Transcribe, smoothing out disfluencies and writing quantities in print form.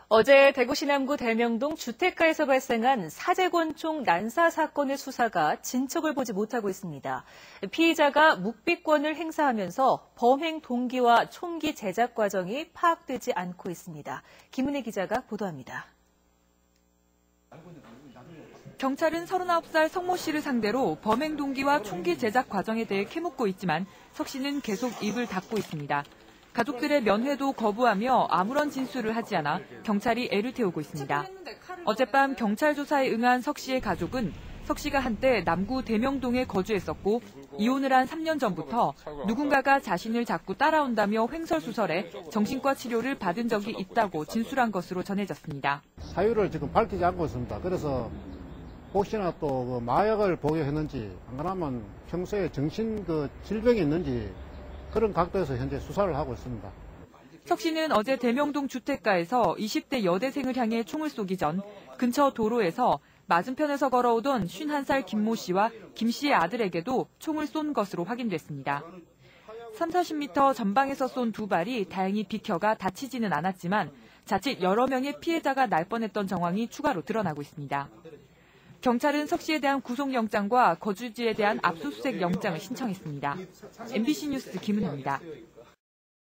어제 대구 시남구 대명동 주택가에서 발생한 사제권총 난사 사건의 수사가 진척을 보지 못하고 있습니다. 피의자가 묵비권을 행사하면서 범행 동기와 총기 제작 과정이 파악되지 않고 있습니다. 김은혜 기자가 보도합니다. 경찰은 39살 성모 씨를 상대로 범행 동기와 총기 제작 과정에 대해 캐묻고 있지만 석 씨는 계속 입을 닫고 있습니다. 가족들의 면회도 거부하며 아무런 진술을 하지 않아 경찰이 애를 태우고 있습니다. 어젯밤 경찰 조사에 응한 석 씨의 가족은 석 씨가 한때 남구 대명동에 거주했었고 이혼을 한 3년 전부터 누군가가 자신을 자꾸 따라온다며 횡설수설해 정신과 치료를 받은 적이 있다고 진술한 것으로 전해졌습니다. 사유를 지금 밝히지 않고 있습니다. 그래서 혹시나 또 마약을 복용했는지 안 그러면 평소에 정신 질병이 있는지 그런 각도에서 현재 수사를 하고 있습니다. 석 씨는 어제 대명동 주택가에서 20대 여대생을 향해 총을 쏘기 전 근처 도로에서 맞은편에서 걸어오던 51살 김모 씨와 김 씨의 아들에게도 총을 쏜 것으로 확인됐습니다. 30-40m 전방에서 쏜 두 발이 다행히 비켜가 다치지는 않았지만 자칫 여러 명의 피해자가 날 뻔했던 정황이 추가로 드러나고 있습니다. 경찰은 석 씨에 대한 구속영장과 거주지에 대한 압수수색 영장을 신청했습니다. MBC 뉴스 김은혜입니다.